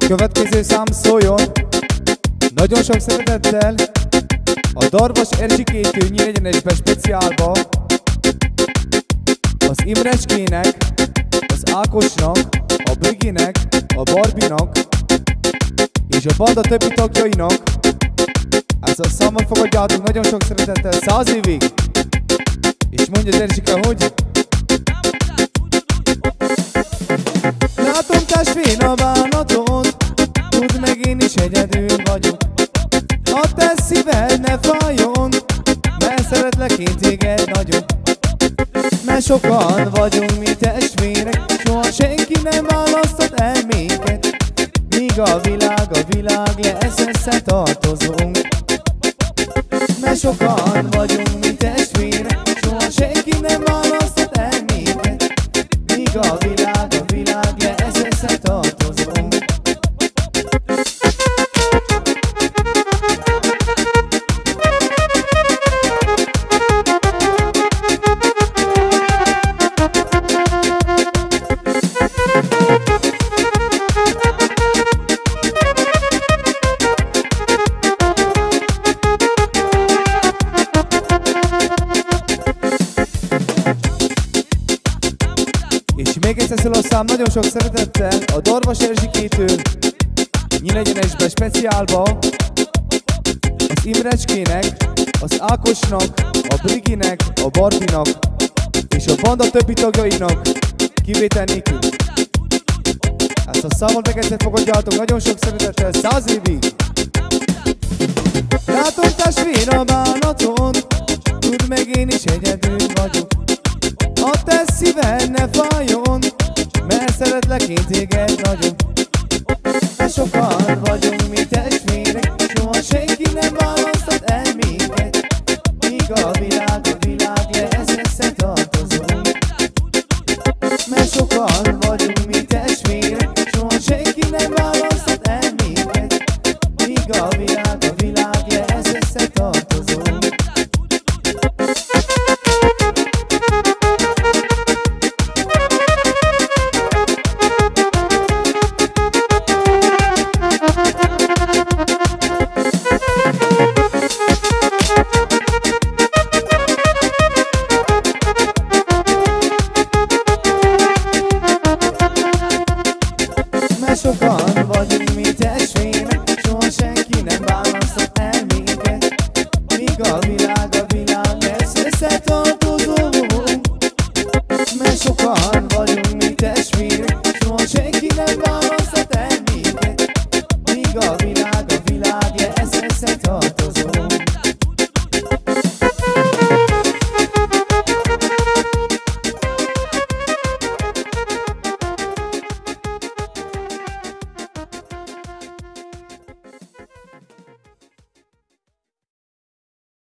Következő szám szóljon nagyon sok szeretettel a Darvas Erzsikétől Nyíregyesbe speciálba az Imrecskének, az Ákosnak, a Briginek, a Barbinak és a banda többi tagjainak. Ezt a számot fogadjátok nagyon sok szeretettel 100 évig. És mondja az Erzsike, hogy látom testvén a bánatot, tudd meg én is egyedül vagyok. A te szíved ne fájjon, mert szeretlek én téged nagyon. Mert sokan vagyunk mi testvérek, soha senki nem választhat el minket. Míg a világ lesz, összetartozunk. Mert sokan vagyunk mi testvérek, soha senki nem választhat el minket. Míg a világ lesz, összetartozunk. Még egyszer szól a szám nagyon sok szeretettel a Darvas Erzsikétől Nyíregyesbe speciálba az Imrecskének, az Ákosnak, a Briginek, a Barbinak és a banda többi tagjainak kivétel nélkül. Ezt a számot meg egyszer fogadjátok nagyon sok szeretettel 100 évig. Látom testvén a bánatot, tudd meg én is egyedül vagyok. A te szíved ne fájjon, mert szeretlek én téged nagyon. Mert sokan vagyunk mi testvérek, soha senki nem választhat el minket. Míg a világ lesz, összetartozunk. Mert sokan vagyunk mi testvérek, soha senki nem választhat el minket. Míg a világ lesz, összetartozunk. Sokan vagyunk mi testvérek, soha senki nem választhat el minket. Míg a világ lesz, összetartozunk. Mert sokan vagyunk mi testvérek, soha senki nem választhat